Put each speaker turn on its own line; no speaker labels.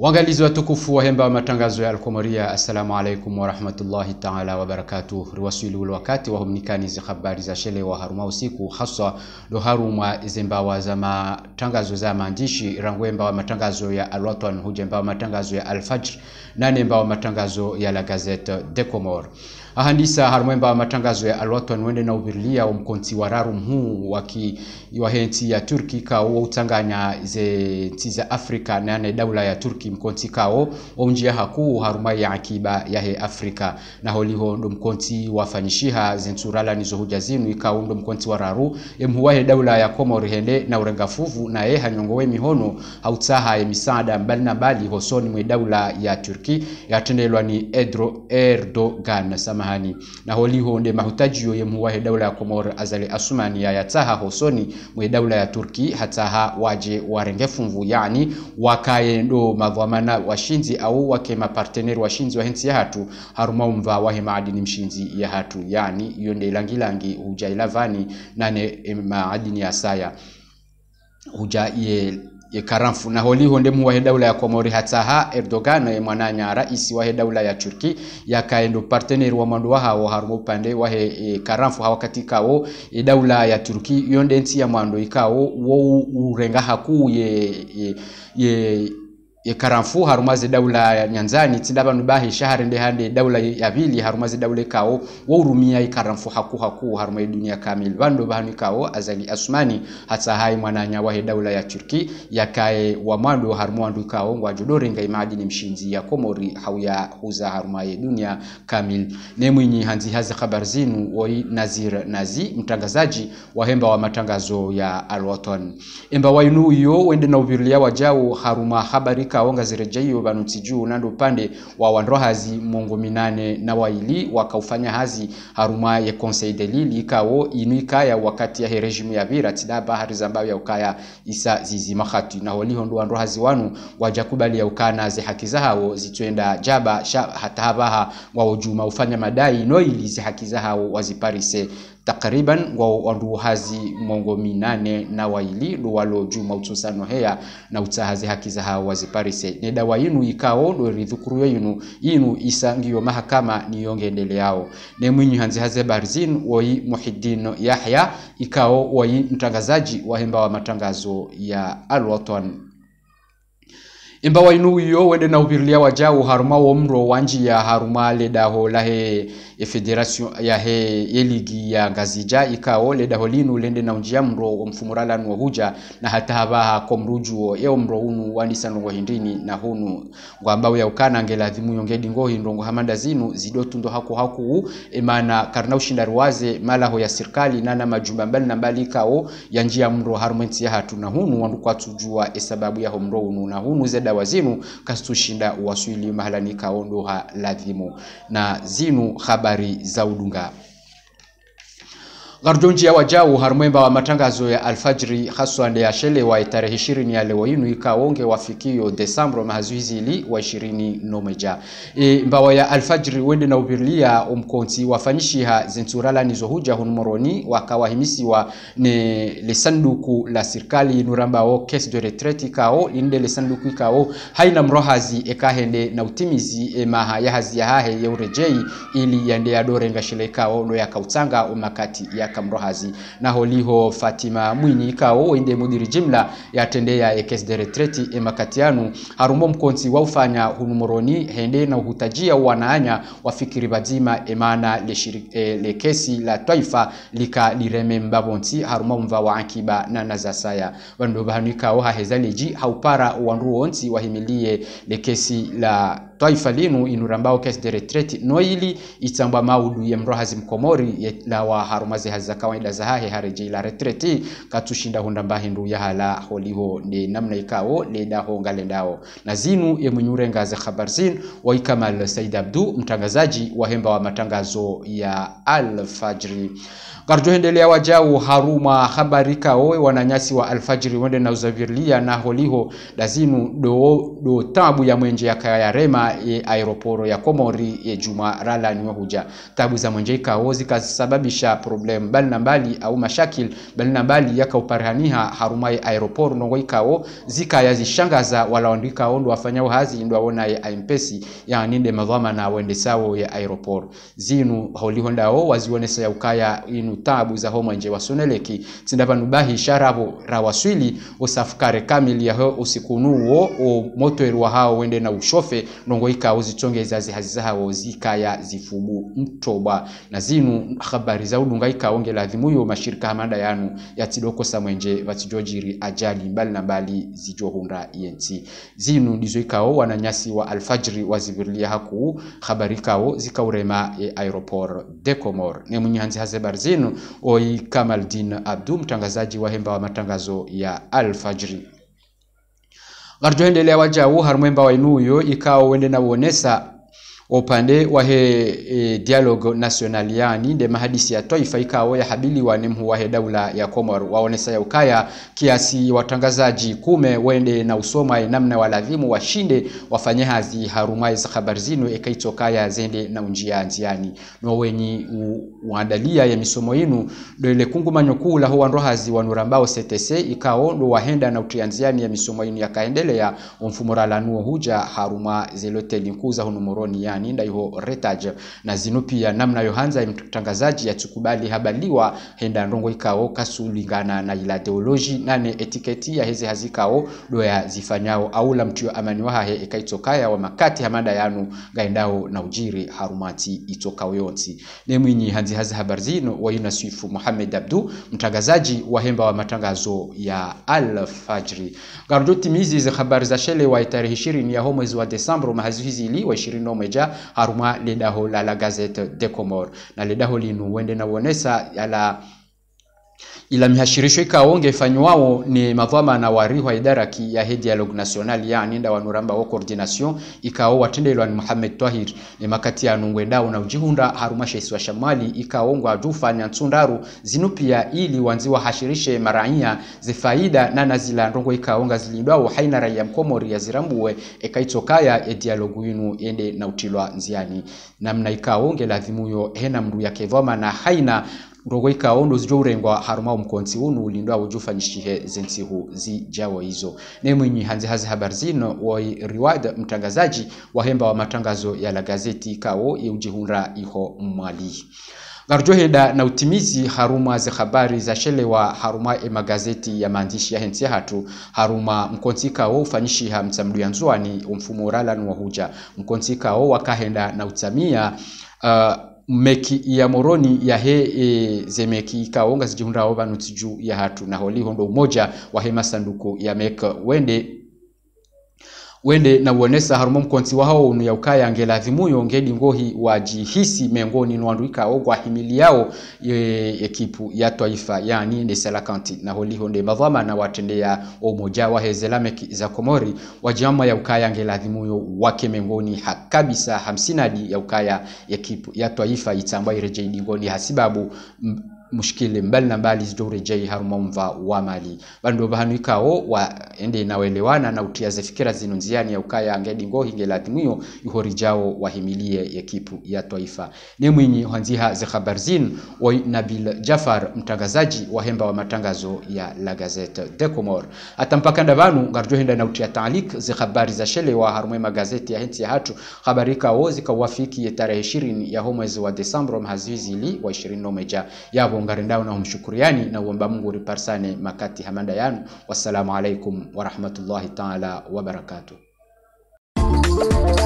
Wangalizi watukufu wa hemba wa matangazo ya Comorya, assalamu alaikum wa rahmatullahi ta'ala wa barakatuh. Riwasili ule wakati wa humnikani zi habari za shele wa haruma usiku haswa do haruma izemba wa za matangazo za maandishi rangwemba wa matangazo ya Al-Watan, hujemba wa matangazo ya Al-Fajr na nemba wa matangazo ya la gazette décembre. Ahandisa harumemba wa matangazo ya Al-Watan wende na ubirlia umkonti wararu mhuu wa henti ya Turki kao utanganya ze tiza Afrika na daula ya Turki mkonti kao onjia haku haruma ya akiba ya he Afrika na holiho ndo mkonti wafanyishiha zenturala nizo hujazinu ikao ndo mkonti wararu mhuwa he daula ya Comores hende na urengafuvu na hanyongowe mihono hautaha ya misada mbali na bali hosoni mwe daula ya Turki ya tendelwa ni Erdogan samahani na holiho nde mahutajiyo ya mhuwa he daula ya Comores azali asumani ya yataha hosoni mwe daula ya Turki hataha waje warengefunvu yani wakaye ndo madhamana washinzi au wake maparteneri washinzi wa hensi ya hatu haruma umva wahe maadini mshinzi ya hatu yani yonde langilangi huja ilavani nane maadini ya saya huja ye karamfu na holiho ndemu wa daula ya Comores hataha Erdogan mwananya raisi wa daula ya Turki yakaendo parteneri wa mwandu wa hao haruma upande wa karamfu hawa katika o daula ya Turki yonde nti ya mwandu ikao wo urenga haku ye karamfu harumaze daula ya nyanzani tindaba nubahi shahari nde hande daula ya vili harumaze daula kao wo urumia ye karamfu haku haruma dunia kamil bando bahanu kao azali asmani hata hai mwananya wa daula ya Turki yakae wa mwandu haruma ndu kao wajodore ngai maadini mshinzi ya Comores hauya huza haruma ye dunia kamil nemwinyi hanzi hazi khabar zinu woi Nazir Nazi mtangazaji wa hemba wa matangazo ya Al-Watan emba wainu yo wende na ubirlia wajao haruma habari kaonga zirejeyo banutiju nando pande wa wanrohazi mongo minane na waili wakaufanya hazi haruma ya conseil de l'île ikao inuika ya wakati ya regime ya vira tidaba hari zambao ya ukaya isa zizi makhati na holiho ndo wanrohazi wanu wajakubali ya ukana ze haki zao zitwenda jaba hatabaha wa ujuma ufanya madai no ili ze haki zao waziparise takriban wandu hazi mongo minane na waili ndo walo juma utusano heya na utahazi haki za hao waziparise ne dawa yinu ikao ndo ridhukuru yinu isangiyo mahakama niyongendele yao ne mwinyi hanzi haze barzin woi Muhiddin Yahya ikao woi mtangazaji wa hemba wa matangazo ya Al-Watan imba wainu yo wende na ubirlia wajao haruma womro wanji ya haruma ledaho lahe federation ya ye ligi ya ngazija ikao ledaho linu lende na unjia mro mfumurala nwa huja na hata habaha komrujuo mro unu wanisano wahindini na hunu ngwambao ya ukana ngela dhimu yongedi ngohi ndongo hamanda zinu zidotundo haku emana karna ushindaruwaze malaho ya sirkali nana majumba mbali na mbali ikao ya njia mro harumenti ya hatu na hunu wandu kwa tujua sababu ya mro unu na hunu zeda wazimu kastushinda uwaswili mahalani kaondo ha ladhimu na zinu habari za udunga. Garjonji ya wajao harumemba wa matangazo ya Al-Fajri haswa nde ya shele wa tarehe 20 ya leo inu ikaonge wafikio Desembre mahazuizili wa 20 nomeja. Mbawa ya Al-Fajri wende na ubirlia umkonti wafanyishiha zenturala nizo huja hunumoroni wakawahimisi wa ne lesanduku la sirkali nurambao caisse de retraite ikao inde lesanduku ikao haina mrohazi ekahende na utimizi maha ya hazi ya hahe ya urejei ili yande ya dorenga shele ikao no ya kautanga umakati ya kamrohazi na holiho Fatima Mwinyi ikao wende mudiri jimla ya tendea caisse de retraite makatianu harumo mkonti waufanya hunumoroni hende na uhutajia wanaanya wafikiri bazima emana le kesi la taifa lika lireme mbabonti harumo mva wa akiba na nazasaya wando bahanika oha hezaliji haupara wandu onti wahimilie le kesi la taifa linu inurambao caisse de retraite noili itamba maudu ya mrohazi mkomori la wa harumazi haza kawaida za hahe hareje la retraite katushinda hundamba hindu ya hala holiho ne namna ikao le daho ngalendao na zinu ye mnyurenga za khabarzin wa Kamal Said Abdu mtangazaji wa hemba wa matangazo ya Al-Fajri. Garjohendelea wajao haruma habari kao wananyasi wa Al-Fajri wende na uzavirlia na holiho lazinu do tabu ya mwenje ya kaya rema nzima aeroporo ya Comori juma rala ni huja tabu za mwenje kao zikasababisha problem bali na mbali au mashakil bali na mbali yakauparhaniha harumai aeroporo nongo ikao zikayazishangaza walaondika ondo wafanyao hazi ndo waona ya impesi ya ninde madhama na wende sawo ya aeroporo zinu holihondao wazionesa ya ukaya inu tabu za homo nje wasoneleki tindaba nubahi sharabo rawaswili usafukare kamili ya usikunuo o moto wa hao wende na ushofe nongo ikao zitonge zazi hazizawo zikaya zifubu mtoba na zinu habari za udunga ikaonge ladhimuyo mashirika hamanda yanu ya tidoko samwenje vatijojiri ajali mbali na mbali zijohunda yenti zinu ndizo ikao wananyasi wa alfajri wazivirlia haku habari kao zikaurema aeroport de Comores ne munyanzi hazebar zinu oi Kamaldin Abdu mtangazaji wa hemba wa matangazo ya alfajri garjoendelea wajao harumemba wa inuyo ikao wende na uonesa upande wa dialogue national yani de mahadisi ya taifa ikao ya habili wa nemhu wa daula ya Comores waonesa ya ukaya kiasi watangazaji kume wende na usoma namna waladhimu washinde wafanye hazi harumai za habari zinu ekaitokaya zende na unjia nziani no wenyi uandalia ya misomo inu do ile kungumanyo kula huwa nrohazi wanurambao CTC ikao ndo wahenda na utianziani ya misomo inu yakaendelea umfumorala nuo huja haruma zelote linkuza hunumoroni yani nda yuho retaje na zinu pia namna yohanza mtangazaji ya tukubali habaliwa henda ndongo ikao kasulingana na ila ideology nane etiketi ya hezi hazikao doya zifanyao au la mtuyo amani wahahe ekaitokaya wa makati hamada yanu gaendao na ujiri harumati itokao yonti ne mwinyi hanzi hazi habarzino wa Yunasifu Muhammad Abdu mtangazaji wa hemba wa matangazo ya Al-Fajri garjoti mizi za habari za shele wa tarehe 20 ya mwezi wa Desembre mahazihizi ili wa 21 haruma ledaho la gazette de Comores na ledaho linu wende na wonesa ila mihashirisho ikaonge fanyuwao ni madhama na warihwa idaraki ya dialogue national yani nda wanuramba wa coordination ikao watendelwa ni Muhammad Tahir ni makati ya nungwendao na ujihunda haruma shesi wa shamali ikaongwa adufanya nsundaru zinupia ili wanziwa hashirishe maraia zifaida na nazila ndongo ikaonga zilindwao haina raia mkomori ya zirambuwe ekaitokaya dialogue yinu ende na utilwa nziani namna ikaonge ladhimuyo hena mru ya kevoma na haina ndogo ikaondo zijourengwa haruma mkonzi unu ulindwa ujufanyishihe zensihu zijawo hizo ne mwinyi hanzi hazi habari zino wa Riwad mtangazaji wa hemba wa matangazo ya la gazeti ikao ujihunra iho mwali garjoheda na utimizi haruma za habari za shelewa haruma emagazeti ya maandishi ya hensi hatu haruma mkontika o ufanyishiha mtamdu ya nzuani umfumo rala nuwa huja mkontika o wakahenda na utamia meki ya moroni ya zemeki ikaonga zijihunda ova nutiju ya hatu na holi hondo umoja wa hema sanduku ya meka wende na uonesa haruma mkonti wao unu ya ukaya angela dhimuyo ngedi ngohi wajihisi mengoni nuanduika ogwa himili yao ekipu ya taifa yani nesela kanti na holi honde madhama na watendea umoja wa hezelameki za Komori wajama ya ukaya angela dhimuyo wake mengoni hakabisa 50 ya ukaya ekipu ya taifa itamba irejei dingoni hasibabu mushkile mbali na mbali zijorejei haruma mva wa mali bando bahanu ikao wa ende na welewana na utiaze fikira zinu nziani ya ukaya ngedi ngohi ngelatimio yuhorijao wahimilie ekipu ya taifa ne mwinyi hanziha za khabarzin wa Nabil Jafar mtangazaji wa hemba wa matangazo ya la gazette de Comores atampaka ndavanu ngarjohenda na utia taalik za habari za shele wa haruma magazeti ya henti ya hatu habari kao zikawafiki tarehe 20 ya mwezi wa Desembre mahazizili wa 21 yabo ngarendao na humshukuriani na uomba Mungu riparsane makati hamanda yanu wassalamu alaikum wa rahmatullahi ta'ala wa barakatuh.